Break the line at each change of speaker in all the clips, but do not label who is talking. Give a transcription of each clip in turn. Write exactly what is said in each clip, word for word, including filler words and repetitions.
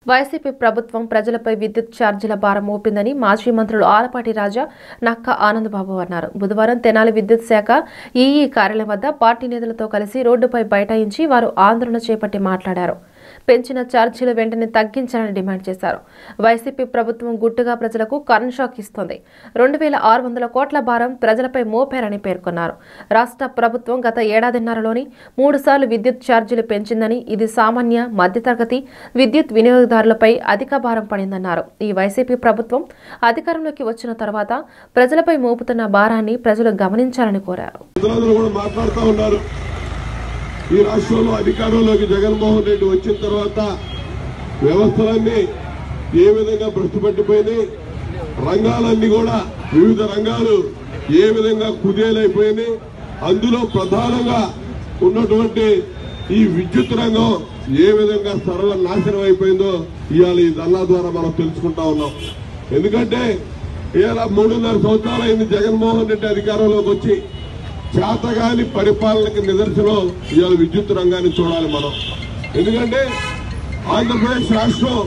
YCP ప్రభుత్వం ప్రజలపై విద్యుత్ ఛార్జీల భారం మోపిందని మాజీ మంత్రులు ఆలపాటి రాజా, నక్కా ఆనందబాబు అన్నారు. బుధవారం తెనాలి విద్యుత్ శాఖ ఈఈ కార్యాలయం వద్ద పార్టీ నేతలతో కలిసి రోడ్డుపై బైఠాయించి వారు ఆందోళన చేపట్టి మాట్లాడారు. పెంచిన ఛార్జీలు వెంటనే తగ్గించాలని డిమాండ్ చేశారు. వైసీపీ ప్రభుత్వం గుట్టుగా ప్రజలకు కరెంట్ షాక్ ఇస్తోంది. రెండు వేల ఆరు వందల కోట్ల భారం ప్రజలపై మోపారని పేర్కొన్నారు. రాష్ట్ర ప్రభుత్వం గత ఏడాదిన్నరలోని మూడు సార్లు విద్యుత్ ఛార్జీలు పెంచిందని, ఇది సామాన్య మధ్యతరగతి విద్యుత్ వినియోగదారులపై అధిక భారం పడిందన్నారు. ఈ వైసీపీ ప్రభుత్వం అధికారంలోకి వచ్చిన తర్వాత ప్రజలపై మోపుతున్న భారాన్ని ప్రజలు గమనించాలని కోరారు.
ఈ రాష్ట్రంలో అధికారంలోకి జగన్మోహన్ రెడ్డి వచ్చిన తర్వాత వ్యవస్థలన్నీ ఏ విధంగా భ్రష్టుపట్టిపోయినాయి, రంగాలన్నీ కూడా వివిధ రంగాలు ఏ విధంగా కుదేలైపోయినాయి, అందులో ప్రధానంగా ఉన్నటువంటి ఈ విద్యుత్ రంగం ఏ విధంగా సర్వనాశనం అయిపోయిందో ఇవాళ ఈ ధర్నా ద్వారా మనం తెలుసుకుంటా ఉన్నాం. ఎందుకంటే ఇవాళ మూడున్నర సంవత్సరాలైంది జగన్మోహన్ రెడ్డి అధికారంలోకి వచ్చి. చేతగాని పరిపాలనకి నిదర్శనం ఇవాళ విద్యుత్ రంగాన్ని చూడాలి మనం. ఎందుకంటే ఆంధ్రప్రదేశ్ రాష్ట్రం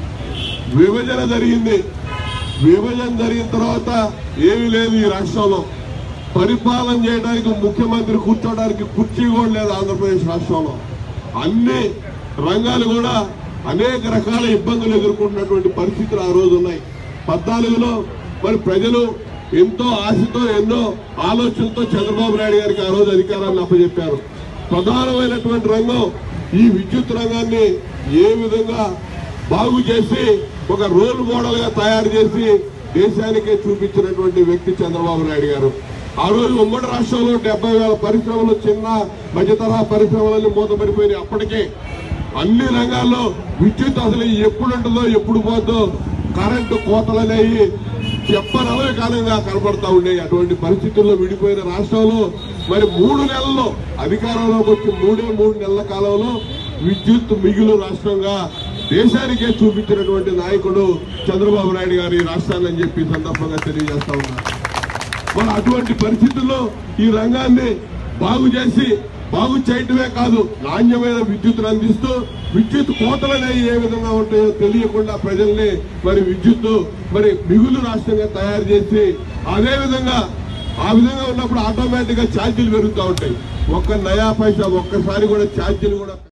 విభజన జరిగింది. విభజన జరిగిన తర్వాత ఏమీ లేదు. ఈ రాష్ట్రంలో పరిపాలన చేయడానికి ముఖ్యమంత్రి కూర్చోడానికి కుర్చీ కూడా లేదు. ఆంధ్రప్రదేశ్ రాష్ట్రంలో అన్ని రంగాలు కూడా అనేక రకాల ఇబ్బందులు ఎదుర్కొంటున్నటువంటి పరిస్థితులు ఆ రోజు ఉన్నాయి. పద్నాలుగులో మరి ప్రజలు ఎంతో ఆశతో ఎన్నో ఆలోచనలతో చంద్రబాబు నాయుడు గారికి ఆ రోజు అధికారాన్ని అప్పచెప్పారు. ప్రధానమైనటువంటి రంగం ఈ విద్యుత్ రంగాన్ని ఏ విధంగా బాగు చేసి ఒక రోల్ మోడల్ గా తయారు చేసి దేశానికే చూపించినటువంటి వ్యక్తి చంద్రబాబు నాయుడు గారు. ఆ రోజు ఉమ్మడి రాష్ట్రంలో డెబ్బై వేల పరిశ్రమలు, చిన్న మధ్యతరహా పరిశ్రమలన్నీ మూతపడిపోయినాయి. అప్పటికే అన్ని రంగాల్లో విద్యుత్ అసలు ఎప్పుడు ఉంటుందో ఎప్పుడు పోతుందో కరెంటు కోతలనేవి చెప్పనవే కాలంగా కనబడతా ఉండేవి. అటువంటి పరిస్థితుల్లో విడిపోయిన రాష్ట్రంలో మరి మూడు నెలల్లో అధికారంలోకి వచ్చి మూడే మూడు నెలల కాలంలో విద్యుత్ మిగులు రాష్ట్రంగా దేశానికే చూపించినటువంటి నాయకుడు చంద్రబాబు నాయుడు గారు ఈ రాష్ట్రాన్ని అని చెప్పి సందర్భంగా తెలియజేస్తా ఉన్నారు. మరి అటువంటి పరిస్థితుల్లో ఈ రంగాన్ని బాగు చేసి బాగు చేయటమే కాదు, నాణ్యమైన విద్యుత్తును అందిస్తూ విద్యుత్ కోతలనేవి ఏ విధంగా ఉంటాయో తెలియకుండా ప్రజల్ని మరి విద్యుత్తు మరి మిగులు రాష్ట్రంగా తయారు చేసి అదే విధంగా ఆ విధంగా ఉన్నప్పుడు ఆటోమేటిక్ గా ఛార్జీలు పెరుగుతూ ఉంటాయి. ఒక్క నయా పైసా ఒక్కసారి కూడా ఛార్జీలు కూడా